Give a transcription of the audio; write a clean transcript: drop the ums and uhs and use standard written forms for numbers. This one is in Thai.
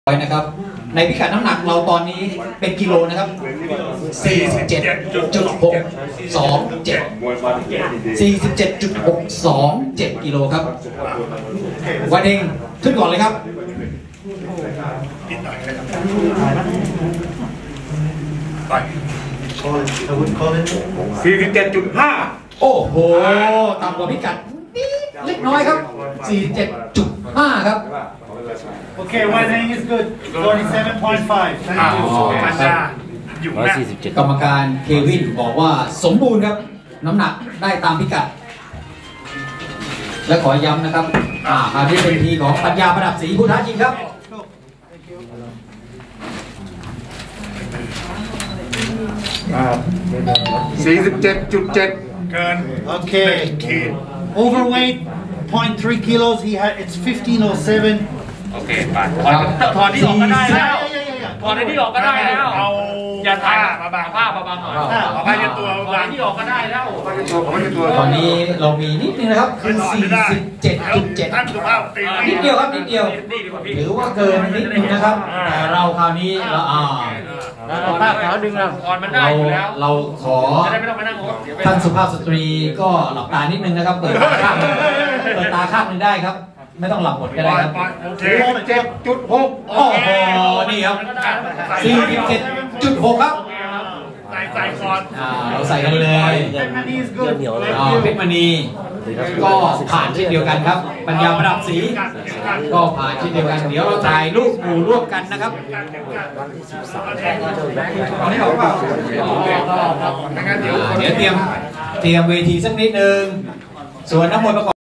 นะครับในพิกัดน้ำหนักเราตอนนี้เป็นกิโลนะครับ 47.627 กิโลครับวันเองขึ้นก่อนเลยครับ 47.5 โอ้โหต่ำกว่าพิกัดเล็กน้อยครับ 47.5 ครับ Okay, weighing is good. 47.5. Thank you. กรรมการเควินบอกว่าสมบูรณ์ครับน้ำหนักได้ตามพิกัดและขอย้ำนะครับคราวนี้เป็นทีของปัญญาประดับศรีผู้ท้าชิงครับ 47.7 เกิน Okay. Overweight, 0.3 kilos. It's 1507. โอเคไปถอดที่ออกก็ได้แล้วถอดที่ออกก็ได้แล้วอย่าถ่ายมาบางผ้ามาบางหน่อยเอาผ้าเช็ดตัวถอดที่ออกก็ได้แล้วตอนนี้เรามีนิดนึงนะครับคือ 47.7 นิดเดียวครับนิดเดียวหรือว่าเกินนิดนึงนะครับแต่เราคราวนี้เราผ้าขาวดึงเราถอดมันได้อยู่แล้วเราขอท่านสุภาพสตรีก็หลับตานิดนึงนะครับเปิดตาข้างนึงได้ครับไม่ต้องหลับหมดก็ได้ครับ 47.6 โอ้โหนี่ครับ 47.6 ครับใส่ก่อนเราใส่กันเลยเพชรมณีก็ผ่านเช่นเดียวกันครับปัญญาประดับศรีก็ผ่านเช่นเดียวกันเดี๋ยวเราถ่ายรูปหมู่ร่วมกันนะครับเดี๋ยวเตรียมเวทีสักนิดนึงส่วนนักมวยประกอบ